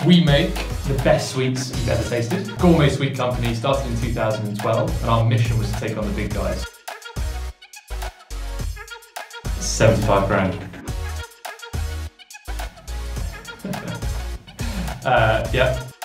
We make the best sweets you've ever tasted. Gourmet Sweet Company started in 2012, and our mission was to take on the big guys. 75 grand. Yeah.